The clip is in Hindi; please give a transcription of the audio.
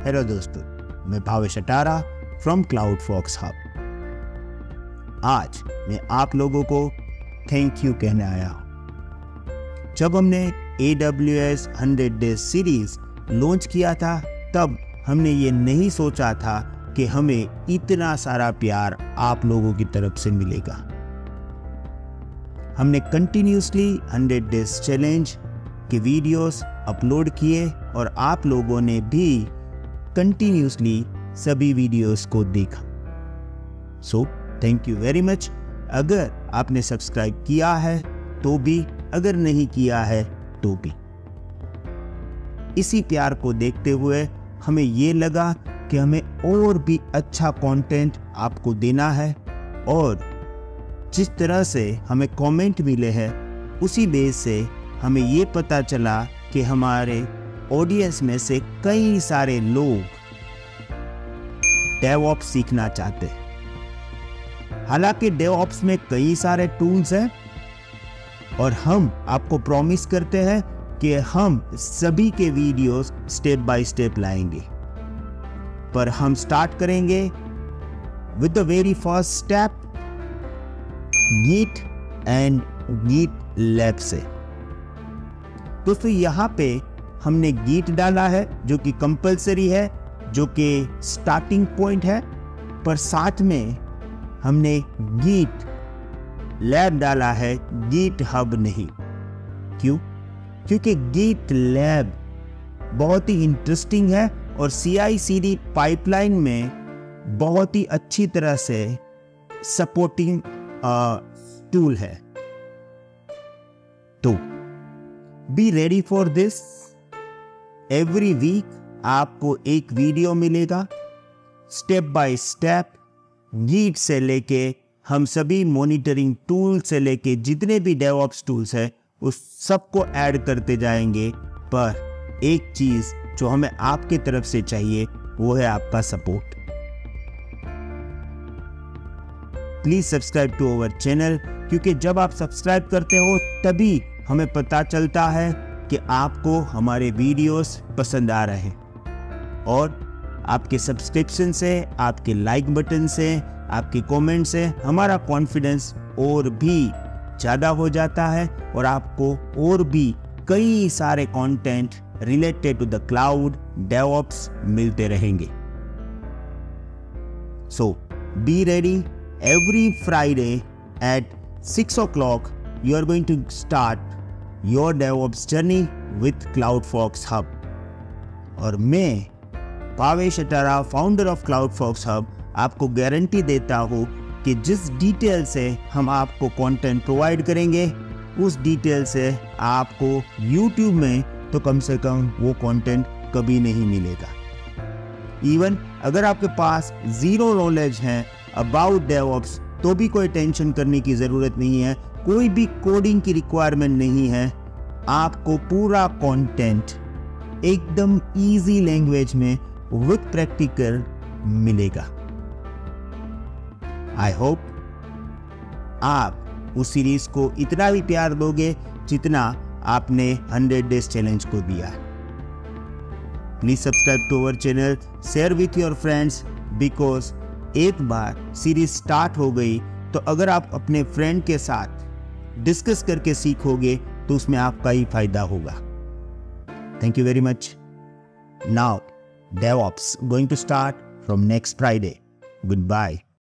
हेलो दोस्तों, मैं Bhavesh Atara from CloudFox Hub. आज मैं आप लोगों को थैंक यू कहने आया हूँ। जब हमने AWS 100 Days सीरीज लॉन्च किया था, तब हमने ये नहीं सोचा था कि हमें इतना सारा प्यार आप लोगों की तरफ से मिलेगा। हमने कंटिन्यूसली 100 Days चैलेंज के वीडियोस अपलोड किए और आप लोगों ने भी कंटिन्यूसली सभी वीडियोस को देखा। So thank you very much. अगर आपने सब्सक्राइब किया है तो भी, अगर नहीं किया है तो भी। इसी प्यार को देखते हुए हमें ये लगा कि हमें और भी अच्छा कंटेंट आपको देना है, और जिस तरह से हमें कमेंट मिले हैं उसी बेस से हमें ये पता चला कि हमारे ऑडियंस में से कई सारे लोग डेवऑप्स सीखना चाहते हैं। हालांकि डेवऑप्स में कई सारे टूल्स हैं और हम आपको प्रॉमिस करते हैं कि हम सभी के वीडियोस स्टेप बाय स्टेप लाएंगे, पर हम स्टार्ट करेंगे with the very first step, Git and GitLab से। दोस्तों, यहाँ पे हमने गीट डाला है जो कि कंपलसरी है, जो कि स्टार्टिंग पॉइंट है, पर साथ में हमने गीट लैब डाला है, गीट हब नहीं। क्यों? क्योंकि गीट लैब बहुत ही इंटरेस्टिंग है और CI/CD पाइपलाइन में बहुत ही अच्छी तरह से सपोर्टिंग टूल है। तो be ready for this. Every week आपको एक वीडियो मिलेगा स्टेप बाय स्टेप, गीट से लेके हम सभी मॉनिटरिंग टूल से लेके जितने भी डेवऑप्स टूल्स है उस सबको ऐड करते जाएंगे। पर एक चीज जो हमें आपके तरफ से चाहिए वो है आपका support. Please subscribe to our channel, क्योंकि जब आप सब्सक्राइब करते हो तभी हमें पता चलता है कि आपको हमारे वीडियोस पसंद आ रहे हैं, और आपके सब्सक्रिप्शन से, आपके लाइक बटन से, आपके कमेंट से हमारा कॉन्फिडेंस और भी ज़्यादा हो जाता है और आपको और भी कई सारे content related to the cloud DevOps मिलते रहेंगे। So be ready. Every Friday at 6 o'clock you are going to start your DevOps journey with CloudFox Hub। और मैं Bhavesh Atara, founder of CloudFox Hub, आपको गारंटी देता हूँ कि जिस डिटेल से हम आपको कंटेंट प्रोवाइड करेंगे उस डिटेल से आपको YouTube में तो कम से कम वो कंटेंट कभी नहीं मिलेगा। इवन अगर आपके पास जीरो नॉलेज है अबाउट डेवऑप्स तो भी कोई टेंशन करने की ज़रूरत नहीं है, कोई भी कोडिंग की रिक्वायरमेंट नहीं है। आपको पूरा कंटेंट एकदम इजी लैंग्वेज में विद प्रैक्टिकल मिलेगा। आई होप आप उस सीरीज को इतना भी प्यार दोगे जितना आपने 100 Days चैलेंज को दिया है। Please subscribe to our channel, share with your friends, because एक बार सीरीज स्टार्ट हो गई तो अगर आप अपने फ्रेंड के साथ डिस्कस करके सीखोगे तो उसमें आपका ही फायदा होगा। Thank you very much. Now DevOps going to start from next Friday. Goodbye.